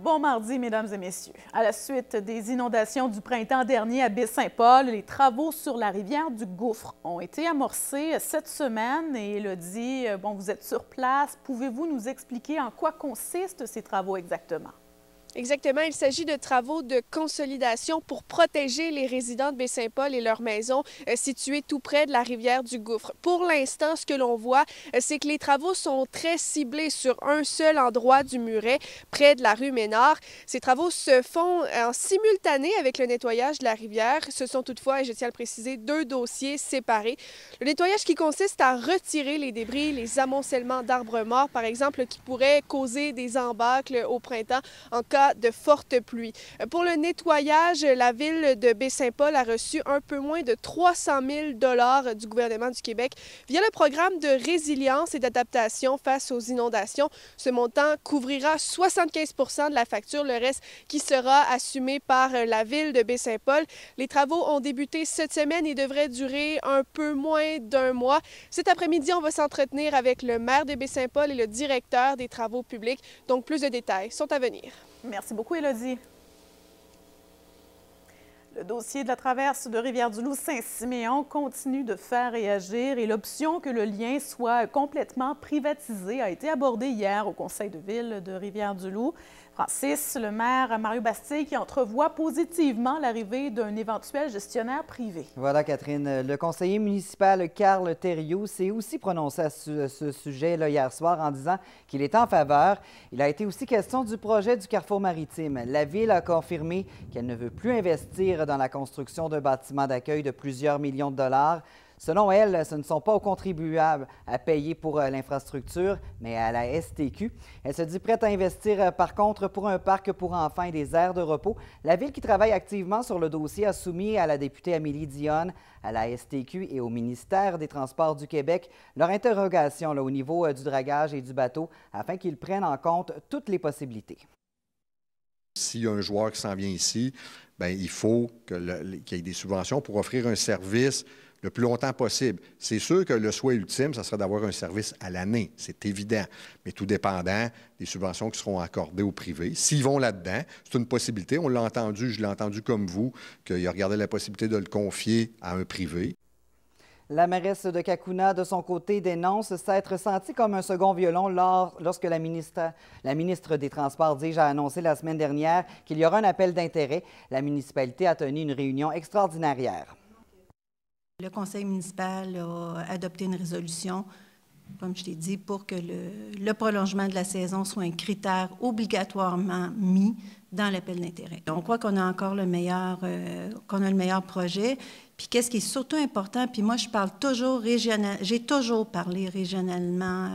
Bon mardi, mesdames et messieurs. À la suite des inondations du printemps dernier à Baie-Saint-Paul, les travaux sur la rivière du Gouffre ont été amorcés cette semaine. Et Élodie, vous êtes sur place. Pouvez-vous nous expliquer en quoi consistent ces travaux exactement? Exactement, il s'agit de travaux de consolidation pour protéger les résidents de Baie-Saint-Paul et leurs maisons situées tout près de la rivière du Gouffre. Pour l'instant, ce que l'on voit, c'est que les travaux sont très ciblés sur un seul endroit du muret, près de la rue Ménard. Ces travaux se font en simultané avec le nettoyage de la rivière. Ce sont toutefois, et je tiens à le préciser, deux dossiers séparés. Le nettoyage qui consiste à retirer les débris, les amoncellements d'arbres morts, par exemple, qui pourraient causer des embâcles au printemps en cas de fortes pluies. Pour le nettoyage, la ville de Baie-Saint-Paul a reçu un peu moins de 300 000 $ du gouvernement du Québec via le programme de résilience et d'adaptation face aux inondations. Ce montant couvrira 75 % de la facture, le reste qui sera assumé par la ville de Baie-Saint-Paul. Les travaux ont débuté cette semaine et devraient durer un peu moins d'un mois. Cet après-midi, on va s'entretenir avec le maire de Baie-Saint-Paul et le directeur des travaux publics. Donc, plus de détails sont à venir. Merci beaucoup, Élodie. Le dossier de la traverse de Rivière-du-Loup-Saint-Siméon continue de faire réagir et l'option que le lien soit complètement privatisé a été abordée hier au conseil de ville de Rivière-du-Loup. Francis, le maire Mario Bastille, qui entrevoit positivement l'arrivée d'un éventuel gestionnaire privé. Voilà, Catherine. Le conseiller municipal Carl Thériault s'est aussi prononcé à ce sujet hier soir en disant qu'il est en faveur. Il a été aussi question du projet du Carrefour maritime. La ville a confirmé qu'elle ne veut plus investir dans la construction d'un bâtiment d'accueil de plusieurs millions de dollars. Selon elle, ce ne sont pas aux contribuables à payer pour l'infrastructure, mais à la STQ. Elle se dit prête à investir, par contre, pour un parc pour enfants et des aires de repos. La Ville qui travaille activement sur le dossier a soumis à la députée Amélie Dionne, à la STQ et au ministère des Transports du Québec leur interrogation au niveau du dragage et du bateau afin qu'ils prennent en compte toutes les possibilités. S'il y a un joueur qui s'en vient ici, bien, il faut qu'il y ait des subventions pour offrir un service le plus longtemps possible. C'est sûr que le souhait ultime, ça serait d'avoir un service à l'année, c'est évident, mais tout dépendant des subventions qui seront accordées au privé. S'ils vont là-dedans, c'est une possibilité. On l'a entendu, je l'ai entendu comme vous, qu'il a regardé la possibilité de le confier à un privé. La mairesse de Cacouna, de son côté, dénonce s'être sentie comme un second violon lorsque la ministre des Transports, dis-je, a annoncé la semaine dernière qu'il y aura un appel d'intérêt. La municipalité a tenu une réunion extraordinaire hier. Le conseil municipal a adopté une résolution, comme je t'ai dit, pour que le prolongement de la saison soit un critère obligatoirement mis dans l'appel d'intérêt. On croit qu'on a encore le meilleur projet. Puis qu'est-ce qui est surtout important, puis moi je parle toujours régional, j'ai toujours parlé régionalement.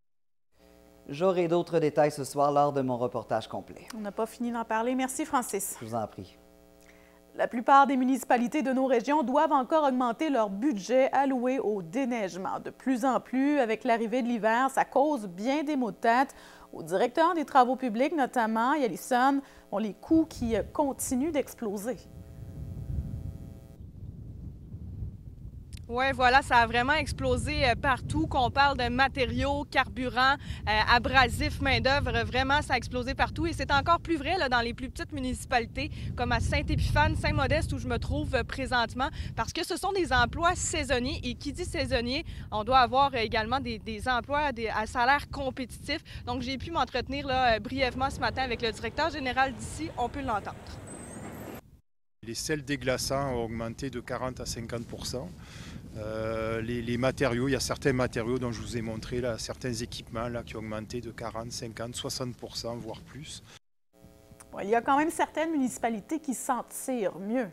J'aurai d'autres détails ce soir lors de mon reportage complet. On n'a pas fini d'en parler. Merci, Francis. Je vous en prie. La plupart des municipalités de nos régions doivent encore augmenter leur budget alloué au déneigement. De plus en plus, avec l'arrivée de l'hiver, ça cause bien des maux de tête au directeur des travaux publics, notamment, et Alison, les coûts qui continuent d'exploser. Oui, voilà, ça a vraiment explosé partout, qu'on parle de matériaux, carburant, abrasifs, main-d'œuvre. Vraiment, ça a explosé partout. Et c'est encore plus vrai là, dans les plus petites municipalités, comme à Saint-Épiphane, Saint-Modeste, où je me trouve présentement, parce que ce sont des emplois saisonniers. Et qui dit saisonnier, on doit avoir également des emplois à salaire compétitif. Donc, j'ai pu m'entretenir brièvement ce matin avec le directeur général d'ici. On peut l'entendre. Les sels déglaçants ont augmenté de 40 à 50 %. Les matériaux, il y a certains matériaux dont je vous ai montré, là, certains équipements là, qui ont augmenté de 40, 50, 60 %, voire plus. Bon, il y a quand même certaines municipalités qui s'en tirent mieux.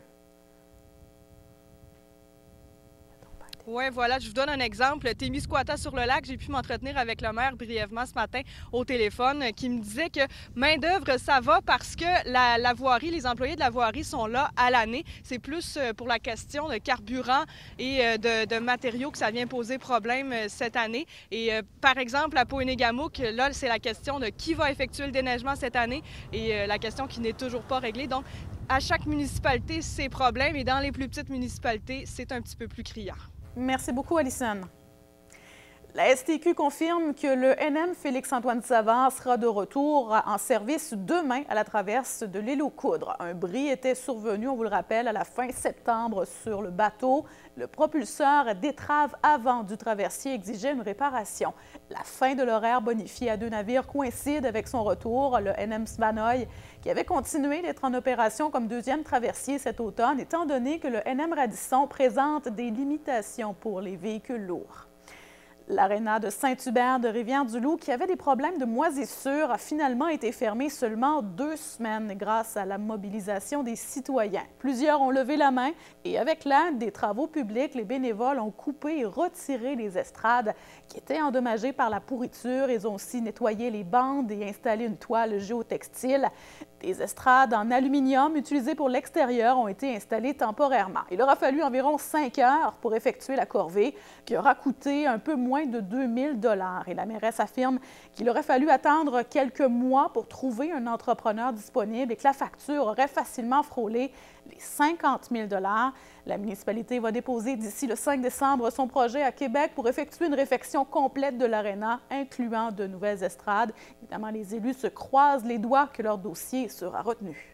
Oui, voilà, je vous donne un exemple. Témiscouata-sur-le-Lac, j'ai pu m'entretenir avec le maire brièvement ce matin au téléphone qui me disait que main-d'œuvre, ça va parce que la voirie, les employés de la voirie sont là à l'année. C'est plus pour la question de carburant et de matériaux que ça vient poser problème cette année. Et par exemple, à Poinégamouk, là, c'est la question de qui va effectuer le déneigement cette année et la question qui n'est toujours pas réglée. Donc, à chaque municipalité, c'est problème et dans les plus petites municipalités, c'est un petit peu plus criard. Merci beaucoup, Alison. La STQ confirme que le NM Félix-Antoine Savard sera de retour en service demain à la traverse de l'île aux Coudres. Un bris était survenu, on vous le rappelle, à la fin septembre sur le bateau. Le propulseur d'étrave avant du traversier exigeait une réparation. La fin de l'horaire bonifié à 2 navires coïncide avec son retour, le NM Svanoy, qui avait continué d'être en opération comme 2e traversier cet automne, étant donné que le NM Radisson présente des limitations pour les véhicules lourds. L'aréna de Saint-Hubert de Rivière-du-Loup, qui avait des problèmes de moisissure, a finalement été fermée seulement 2 semaines grâce à la mobilisation des citoyens. Plusieurs ont levé la main et avec l'aide des travaux publics, les bénévoles ont coupé et retiré les estrades qui étaient endommagées par la pourriture. Ils ont aussi nettoyé les bandes et installé une toile géotextile. Des estrades en aluminium utilisées pour l'extérieur ont été installées temporairement. Il aura fallu environ 5 heures pour effectuer la corvée, qui aura coûté un peu moins de 2 000 $. Et la mairesse affirme qu'il aurait fallu attendre quelques mois pour trouver un entrepreneur disponible et que la facture aurait facilement frôlé les 50 000 $. La municipalité va déposer d'ici le 5 décembre son projet à Québec pour effectuer une réfection complète de l'aréna, incluant de nouvelles estrades. Évidemment, les élus se croisent les doigts que leur dossier sera retenu.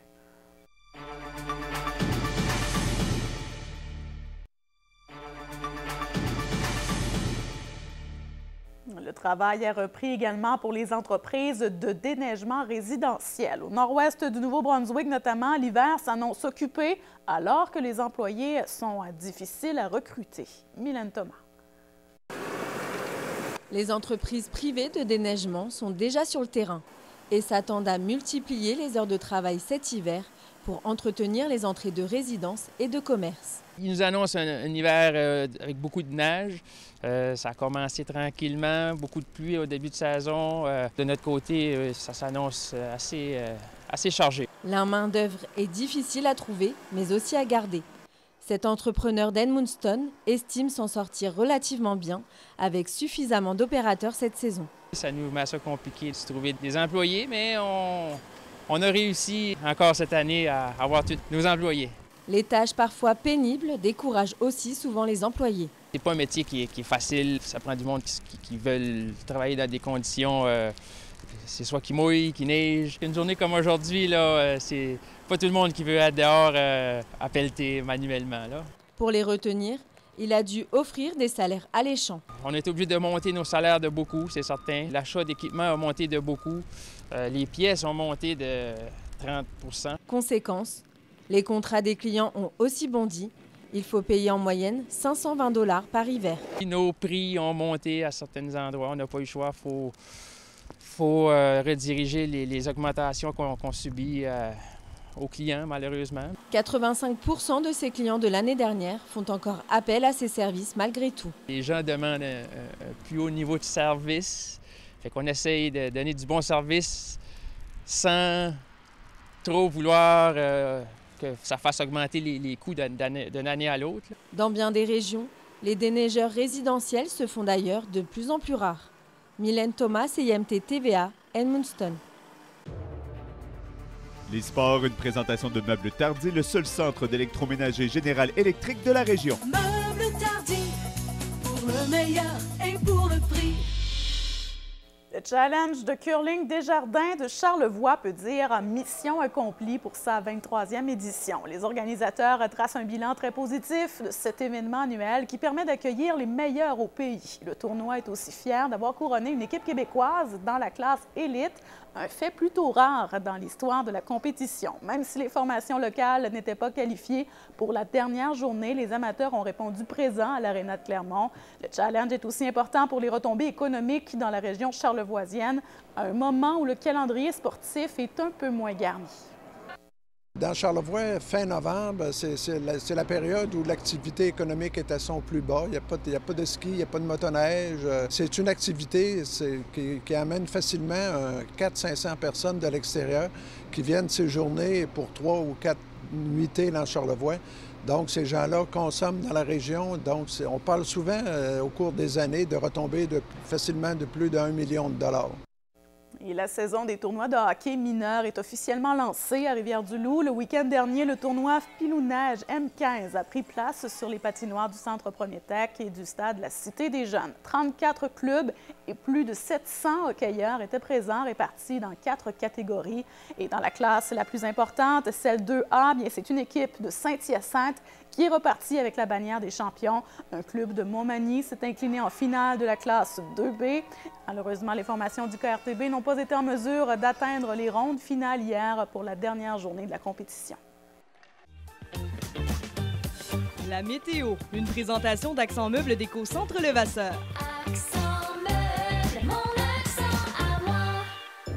Le travail est repris également pour les entreprises de déneigement résidentiel. Au nord-ouest du Nouveau-Brunswick, notamment, l'hiver s'annonce occupé alors que les employés sont difficiles à recruter. Mylène Thomas. Les entreprises privées de déneigement sont déjà sur le terrain et s'attendent à multiplier les heures de travail cet hiver pour entretenir les entrées de résidences et de commerces. Ils nous annoncent un hiver avec beaucoup de neige. Ça a commencé tranquillement, beaucoup de pluie au début de saison. De notre côté, ça s'annonce assez chargé. La main-d'œuvre est difficile à trouver, mais aussi à garder. Cet entrepreneur d'Edmundston estime s'en sortir relativement bien, avec suffisamment d'opérateurs cette saison. Ça nous met ça compliqué de se trouver des employés, mais on a réussi encore cette année à avoir tous nos employés. Les tâches parfois pénibles découragent aussi souvent les employés. C'est pas un métier qui est facile. Ça prend du monde qui veulent travailler dans des conditions, c'est soit qui mouille, qui neige. Une journée comme aujourd'hui, c'est pas tout le monde qui veut être dehors à pelleter manuellement. Là. Pour les retenir, il a dû offrir des salaires alléchants. On est obligé de monter nos salaires de beaucoup, c'est certain. L'achat d'équipement a monté de beaucoup. Les pièces ont monté de 30 %. Conséquence, les contrats des clients ont aussi bondi. Il faut payer en moyenne 520 $ par hiver. Nos prix ont monté à certains endroits. On n'a pas eu le choix. Il faut rediriger les augmentations qu'on subit aux clients, malheureusement. 85 % de ces clients de l'année dernière font encore appel à ces services malgré tout. Les gens demandent un plus haut niveau de service. Fait qu'on essaye de donner du bon service sans trop vouloir que ça fasse augmenter les coûts d'une année à l'autre. Dans bien des régions, les déneigeurs résidentiels se font d'ailleurs de plus en plus rares. Mylène Thomas, CIMT TVA, Edmundston. Les sports, une présentation de Meubles Tardy, le seul centre d'électroménager général électrique de la région. Meubles Tardy, pour le meilleur et pour le prix. Le challenge de curling Desjardins de Charlevoix peut dire mission accomplie pour sa 23e édition. Les organisateurs tracent un bilan très positif de cet événement annuel qui permet d'accueillir les meilleurs au pays. Le tournoi est aussi fier d'avoir couronné une équipe québécoise dans la classe élite, un fait plutôt rare dans l'histoire de la compétition. Même si les formations locales n'étaient pas qualifiées pour la dernière journée, les amateurs ont répondu présents à l'Aréna de Clermont. Le challenge est aussi important pour les retombées économiques dans la région charlevoisienne, à un moment où le calendrier sportif est un peu moins garni. Dans Charlevoix, fin novembre, c'est la période où l'activité économique est à son plus bas. Il n'y a pas de ski, il n'y a pas de motoneige. C'est une activité qui amène facilement 400-500 personnes de l'extérieur qui viennent séjourner pour 3 ou 4 nuitées dans Charlevoix. Donc, ces gens-là consomment dans la région. Donc, on parle souvent au cours des années de retombées facilement de plus d'1 million de $. Et la saison des tournois de hockey mineur est officiellement lancée à Rivière-du-Loup. Le week-end dernier, le tournoi Pilou-Neige M15 a pris place sur les patinoires du Centre Premier Tech et du stade La Cité des Jeunes. 34 clubs et plus de 700 hockeyeurs étaient présents, répartis dans 4 catégories. Et dans la classe la plus importante, celle 2A, bien, c'est une équipe de Saint-Hyacinthe qui est repartie avec la bannière des champions. Un club de Montmagny s'est incliné en finale de la classe 2B. Malheureusement, les formations du KRTB n'ont pas été en mesure d'atteindre les rondes finales hier pour la dernière journée de la compétition. La météo, une présentation d'Accent Meubles d'Éco-Centre Levasseur. Accent Meubles, mon accent à moi.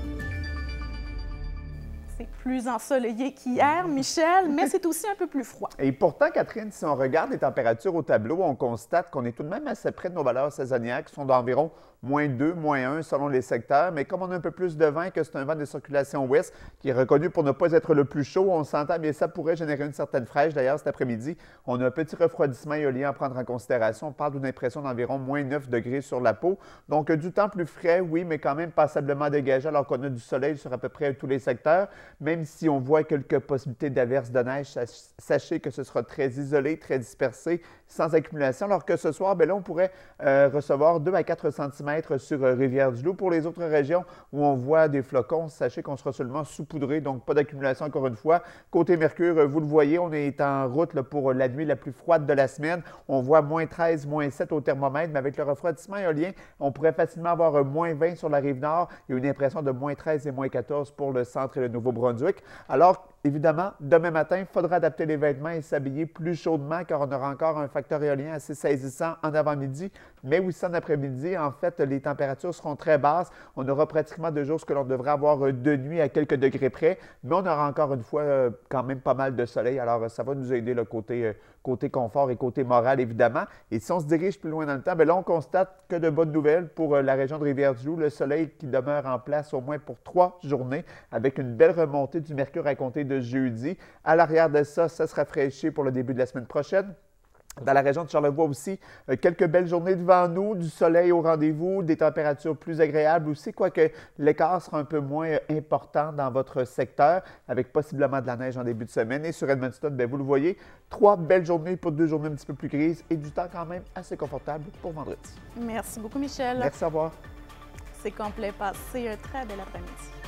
C'est plus ensoleillé qu'hier, Michel, mais c'est aussi un peu plus froid. Et pourtant, Catherine, si on regarde les températures au tableau, on constate qu'on est tout de même assez près de nos valeurs saisonnières qui sont d'environ -2, -1 selon les secteurs. Mais comme on a un peu plus de vent, que c'est un vent de circulation ouest qui est reconnu pour ne pas être le plus chaud, on s'entend, bien ça pourrait générer une certaine fraîche. D'ailleurs, cet après-midi, on a un petit refroidissement éolien à prendre en considération. On parle d'une impression d'environ -9 degrés sur la peau. Donc, du temps plus frais, oui, mais quand même passablement dégagé alors qu'on a du soleil sur à peu près tous les secteurs. Même si on voit quelques possibilités d'averses de neige, sachez que ce sera très isolé, très dispersé, sans accumulation. Alors que ce soir, bien là, on pourrait recevoir 2 à 4 cm sur Rivière-du-Loup. Pour les autres régions où on voit des flocons, sachez qu'on sera seulement saupoudré, donc pas d'accumulation encore une fois. Côté Mercure, vous le voyez, on est en route là, pour la nuit la plus froide de la semaine. On voit -13, -7 au thermomètre, mais avec le refroidissement éolien, on pourrait facilement avoir -20 sur la rive nord et une impression de -13 et -14 pour le centre et le Nouveau-Brunswick. Alors, évidemment, demain matin, il faudra adapter les vêtements et s'habiller plus chaudement car on aura encore un facteur éolien assez saisissant en avant-midi, mais aussi en après-midi. En fait, les températures seront très basses. On aura pratiquement 2 jours ce que l'on devrait avoir de nuit à quelques degrés près, mais on aura encore une fois quand même pas mal de soleil. Alors, ça va nous aider le côté confort et côté moral, évidemment. Et si on se dirige plus loin dans le temps, bien là, on constate que de bonnes nouvelles pour la région de Rivière-du-Loup. Le soleil qui demeure en place au moins pour 3 journées, avec une belle remontée du mercure à compter de jeudi. À l'arrière de ça, ça se rafraîchit pour le début de la semaine prochaine. Dans la région de Charlevoix aussi, quelques belles journées devant nous, du soleil au rendez-vous, des températures plus agréables aussi, quoique l'écart sera un peu moins important dans votre secteur, avec possiblement de la neige en début de semaine. Et sur Edmundston, bien, vous le voyez, 3 belles journées pour 2 journées un petit peu plus grises et du temps quand même assez confortable pour vendredi. Merci beaucoup, Michel. Merci, au revoir. C'est complet. Passez un très bel après-midi.